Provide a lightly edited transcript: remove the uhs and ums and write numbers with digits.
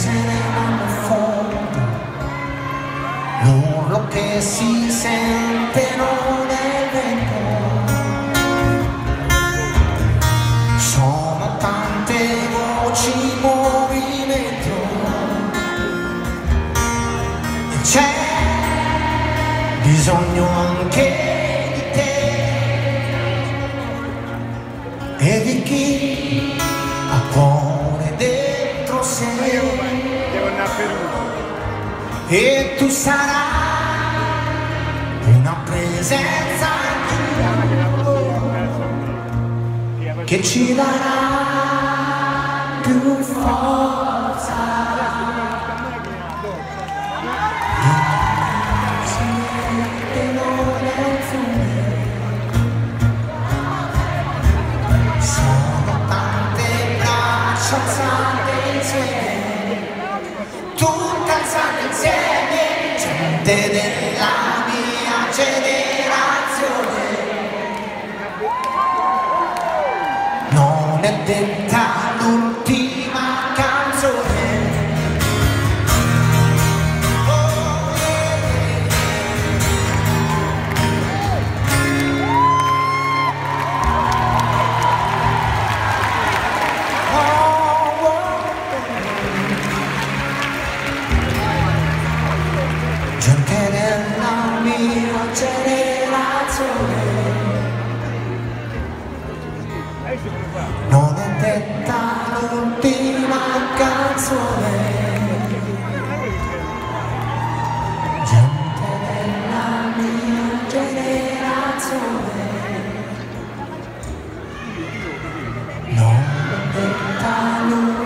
se ne vanno in fondo, l'urlo che si sente non è vento. Sono tante voci in movimento, e c'è bisogno anche di te e di chi ha cuore dentro sé, e tu sarai una presenza che ci darà più forza. Sono tante braccia alzate insieme, tutte alzate insieme, gente della mia generazione. Non è detta l'ultima canzone. Gente della mia generazione, non è detta l'ultima canzone. Gente della mia generazione, non è detta l'ultima